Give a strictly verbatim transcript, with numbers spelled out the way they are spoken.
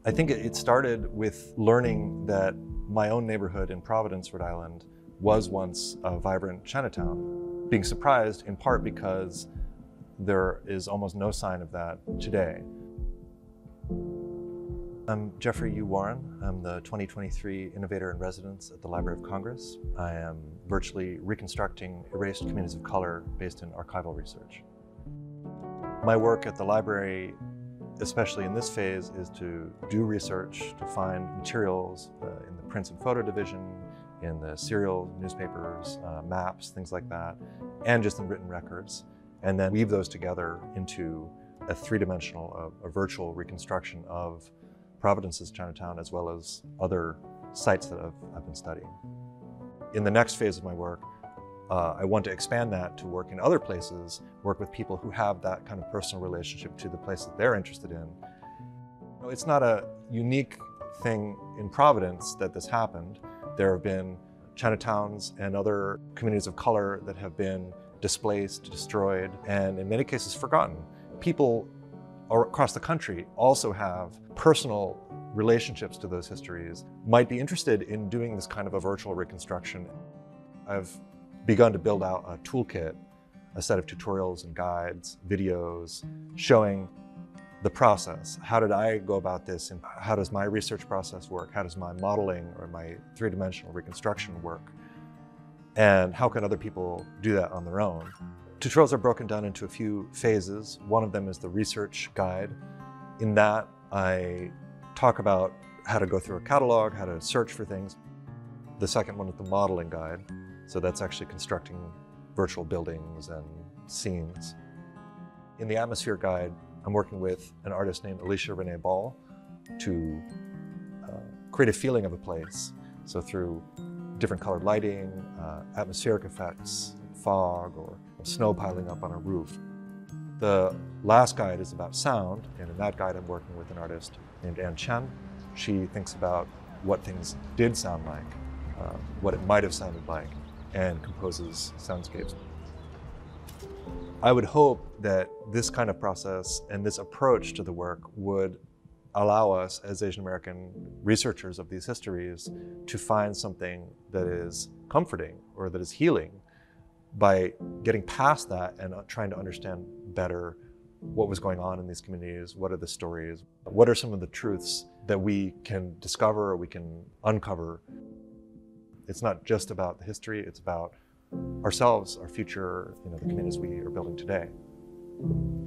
I think it started with learning that my own neighborhood in Providence, Rhode Island, was once a vibrant Chinatown. Being surprised in part because there is almost no sign of that today. I'm Jeffrey Yoo Warren. I'm the twenty twenty-three Innovator in Residence at the Library of Congress. I am virtually reconstructing erased communities of color based in archival research. My work at the library, especially in this phase, is to do research, to find materials uh, in the prints and photo division, in the serial newspapers, uh, maps, things like that, and just in written records, and then weave those together into a three-dimensional, a, a virtual reconstruction of Providence's Chinatown, as well as other sites that I've, I've been studying. In the next phase of my work, uh, I want to expand that to work in other places, work with people who have that kind of personal relationship to the place that they're interested in. You know, it's not a unique thing in Providence that this happened. There have been Chinatowns and other communities of color that have been displaced, destroyed, and in many cases forgotten. People across the country also have personal relationships to those histories, might be interested in doing this kind of a virtual reconstruction. I've begun to build out a toolkit, a set of tutorials and guides, videos, showing the process. How did I go about this, and how does my research process work? How does my modeling or my three-dimensional reconstruction work? And how can other people do that on their own? Tutorials are broken down into a few phases. One of them is the research guide. In that, I talk about how to go through a catalog, how to search for things. The second one is the modeling guide. So that's actually constructing virtual buildings and scenes. In the atmosphere guide, I'm working with an artist named Alicia Renee Ball to uh, create a feeling of a place. So through different colored lighting, uh, atmospheric effects, fog, or snow piling up on a roof. The last guide is about sound, and in that guide I'm working with an artist named Ann Chen. She thinks about what things did sound like, uh, what it might have sounded like, and composes soundscapes. I would hope that this kind of process and this approach to the work would allow us as Asian American researchers of these histories to find something that is comforting or that is healing by getting past that and trying to understand better what was going on in these communities, what are the stories, what are some of the truths that we can discover or we can uncover. It's not just about the history, it's about ourselves, our future, you know, the communities we are building today.